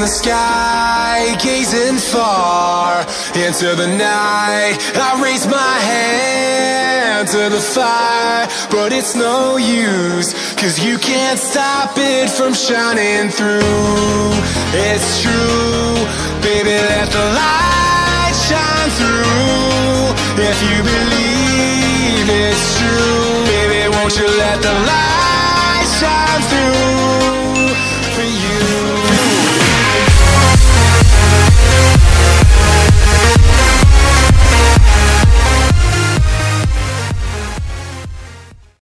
the sky, gazing far into the night. I raise my hand to the fire, but it's no use, 'cause you can't stop it from shining through. It's true, baby, let the light shine through. If you believe it's true, baby, won't you let the light shine through?